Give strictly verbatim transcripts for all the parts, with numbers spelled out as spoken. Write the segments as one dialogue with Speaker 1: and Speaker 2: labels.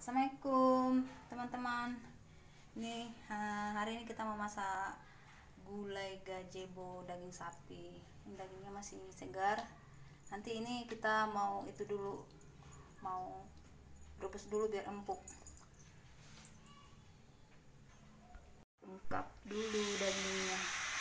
Speaker 1: Assalamualaikum teman-teman. Ini hari ini kita mau masak gulai gazebo daging sapi. Ini dagingnya masih segar. Nanti ini kita mau itu dulu, mau rebus dulu biar empuk. Ungkap dulu dagingnya.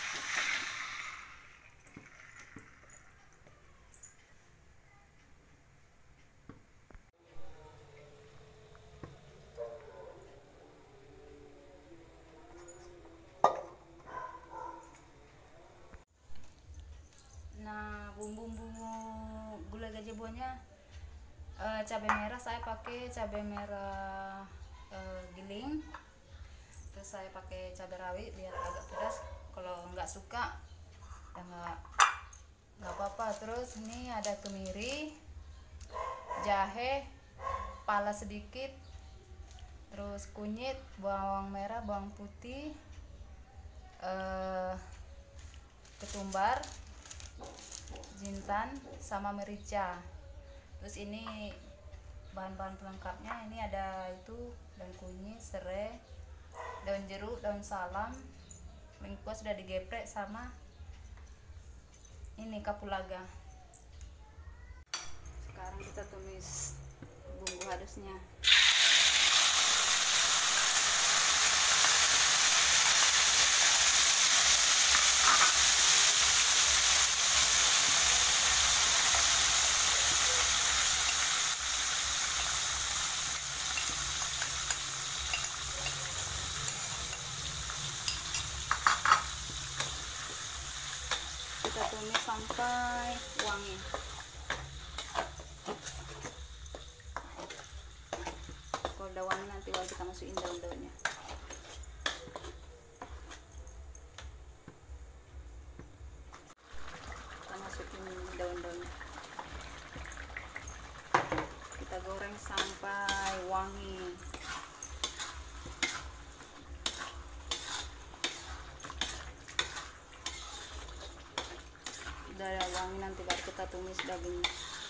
Speaker 1: Nah, bumbu-bumbu gulai gazebonya, uh, cabai merah saya pakai cabai merah uh, giling, terus saya pakai cabai rawit biar agak pedas. Kalau nggak suka ya nggak nggak apa-apa. Terus ini ada kemiri, jahe, pala sedikit, terus kunyit, bawang merah, bawang putih, uh, ketumbar, jintan, sama merica. Terus ini bahan-bahan pelengkapnya, ini ada itu daun kunyit, serai, daun jeruk, daun salam, lengkuas sudah digeprek, sama ini kapulaga. Sekarang kita tumis bumbu halusnya. Kita tumis sampai wangi. Kalau udah wangi nanti baru kita masukin daun-daunnya. Kita masukin daun-daunnya. Kita goreng sampai wangi. Udah wangi nanti baru kita tumis dagingnya.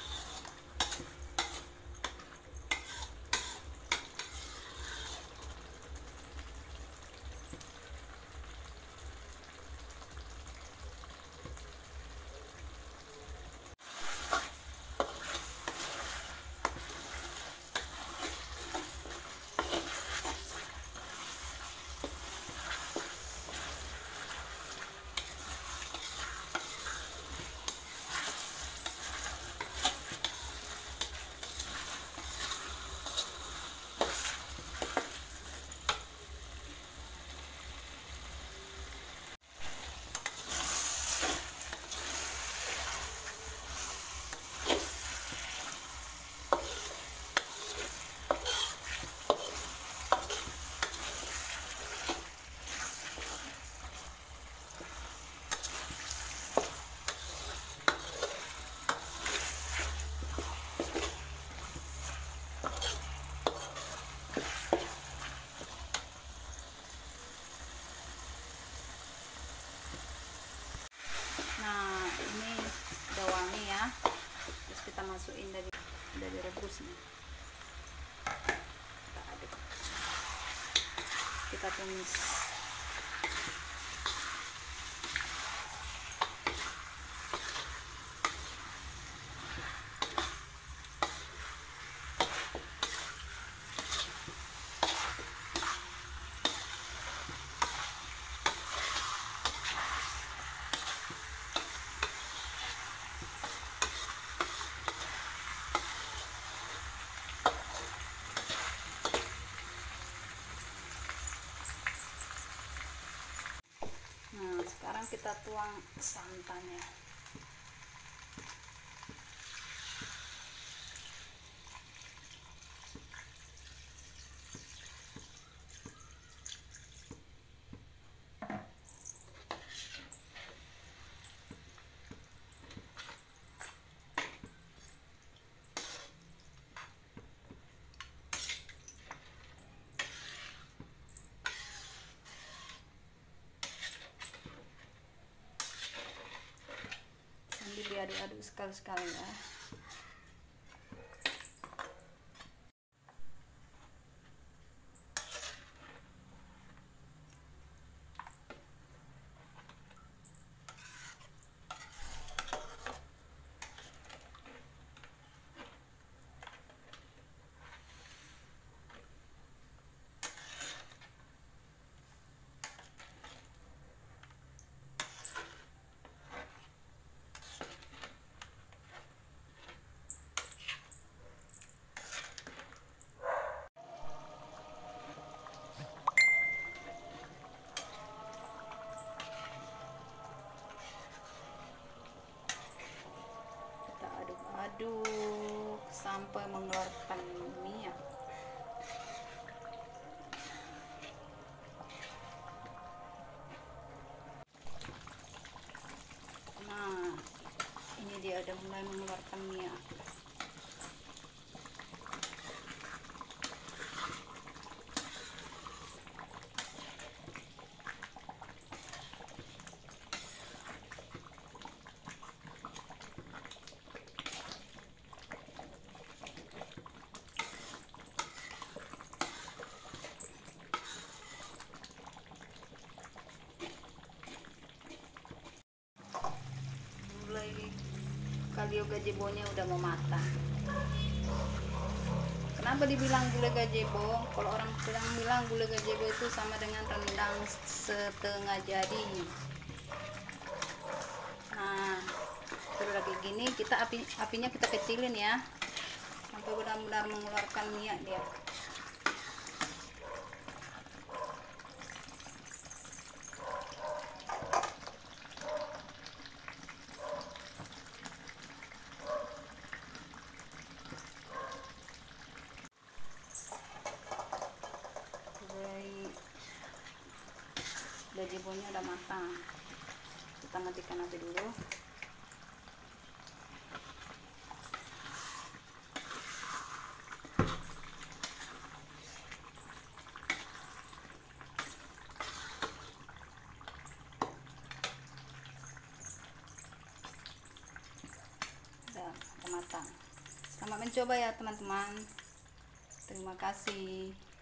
Speaker 1: Nah, ini udah wangi ya. Terus kita masukin dari dari rebusnya. Kita aduk. Kita tumis. Nah, sekarang kita tuang santannya. Diaduk-aduk sekali-sekali ya. aduk sampai mengeluarkan minyak. Nah, ini dia udah mulai mengeluarkan minyak. Kalio gazebo-nya udah mau matang. Kenapa dibilang gulai gazebo? Kalau orang sedang bilang gulai gazebo itu sama dengan rendang setengah jadi. Nah, sudah kayak gini, kita api apinya kita kecilin ya, sampai benar-benar mengeluarkan minyak dia. Gazebo-nya udah matang, kita matikan api dulu. Udah matang. Selamat mencoba ya teman-teman, terima kasih.